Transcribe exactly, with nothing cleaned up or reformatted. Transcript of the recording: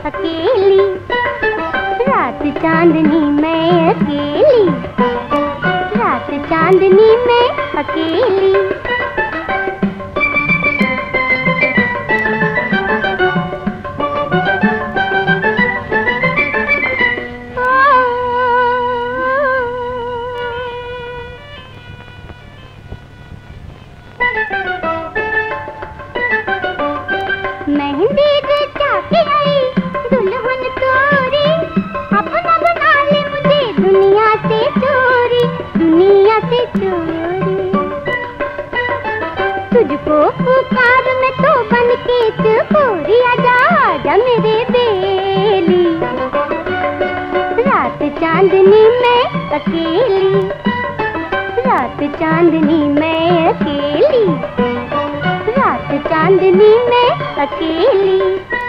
अकेली, रात चांदनी में अकेली, रात चांदनी में अकेली। मेहंदी रचा के आई दुल्हन तोरी, अपना बना ले मुझे दुनिया से चोरी, दुनिया से चोरी। तुझको पुकार मैं तो बन के चकोरी, आजा आजा मेरे बेली, रात चांदनी में अकेली, रात चांदनी में अकेली, रात चांदनी में अकेली।